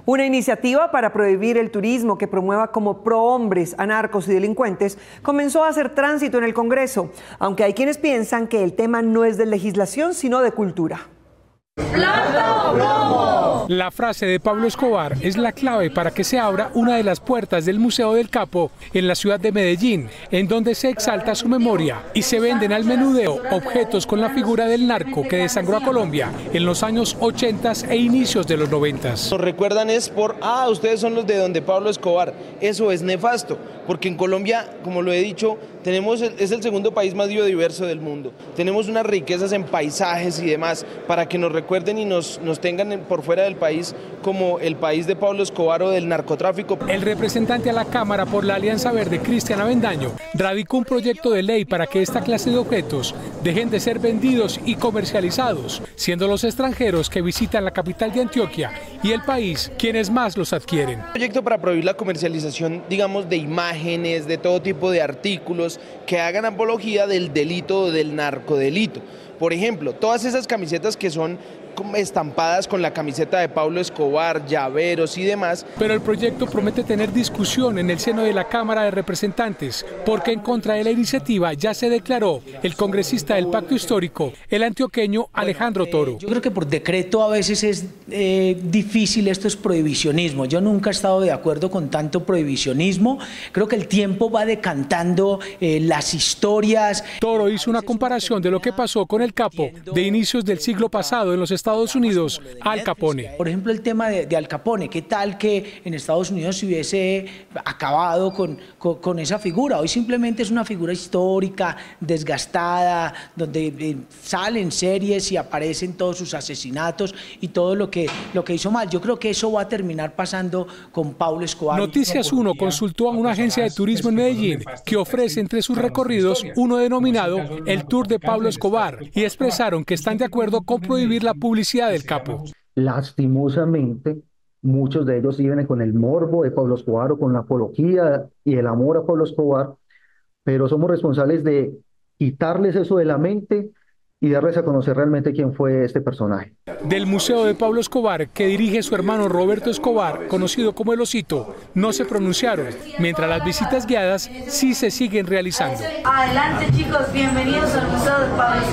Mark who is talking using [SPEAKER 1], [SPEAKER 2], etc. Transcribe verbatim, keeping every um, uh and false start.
[SPEAKER 1] Una iniciativa para prohibir el turismo que promueva como prohombres a narcos y delincuentes comenzó a hacer tránsito en el Congreso, aunque hay quienes piensan que el tema no es de legislación, sino de cultura.
[SPEAKER 2] La frase de Pablo Escobar es la clave para que se abra una de las puertas del Museo del Capo en la ciudad de Medellín, en donde se exalta su memoria y se venden al menudeo objetos con la figura del narco que desangró a Colombia en los años ochenta e inicios de los noventa.
[SPEAKER 3] Nos recuerdan es por, ah, ustedes son los de donde Pablo Escobar. Eso es nefasto, porque en Colombia, como lo he dicho, tenemos, es el segundo país más biodiverso del mundo. Tenemos unas riquezas en paisajes y demás para que nos recuerden y nos, nos tengan por fuera del país como el país de Pablo Escobar o del narcotráfico.
[SPEAKER 2] El representante a la Cámara por la Alianza Verde, Cristian Avendaño, radicó un proyecto de ley para que esta clase de objetos dejen de ser vendidos y comercializados, siendo los extranjeros que visitan la capital de Antioquia y el país quienes más los adquieren.
[SPEAKER 3] Un proyecto para prohibir la comercialización, digamos, de imágenes, de todo tipo de artículos que hagan apología del delito o del narcodelito. Por ejemplo, todas esas camisetas que son estampadas con la camiseta de Pablo Escobar, llaveros y demás.
[SPEAKER 2] Pero el proyecto promete tener discusión en el seno de la Cámara de Representantes, porque en contra de la iniciativa ya se declaró el congresista del Pacto Histórico, el antioqueño Alejandro Toro.
[SPEAKER 4] Yo creo que por decreto a veces es eh, difícil, esto es prohibicionismo. Yo nunca he estado de acuerdo con tanto prohibicionismo. Creo que el tiempo va decantando eh, las historias.
[SPEAKER 2] Toro hizo una comparación de lo que pasó con el Capo de inicios del siglo pasado en los Estados Estados Unidos, Al Capone.
[SPEAKER 4] Por ejemplo, el tema de, de Al Capone, ¿qué tal que en Estados Unidos se hubiese acabado con, con, con esa figura? Hoy simplemente es una figura histórica, desgastada, donde eh, salen series y aparecen todos sus asesinatos y todo lo que, lo que hizo mal. Yo creo que eso va a terminar pasando con Pablo Escobar.
[SPEAKER 2] Noticias uno consultó a una agencia de turismo en Medellín que ofrece entre sus recorridos uno denominado el Tour de Pablo Escobar y expresaron que están de acuerdo con prohibir la publicidad del Capo.
[SPEAKER 5] Lastimosamente, muchos de ellos viven con el morbo de Pablo Escobar o con la apología y el amor a Pablo Escobar, pero somos responsables de quitarles eso de la mente y darles a conocer realmente quién fue este personaje.
[SPEAKER 2] Del Museo de Pablo Escobar, que dirige su hermano Roberto Escobar, conocido como El Osito, no se pronunciaron, mientras las visitas guiadas sí se siguen realizando.
[SPEAKER 6] Adelante, chicos, bienvenidos al Museo de Pablo Escobar.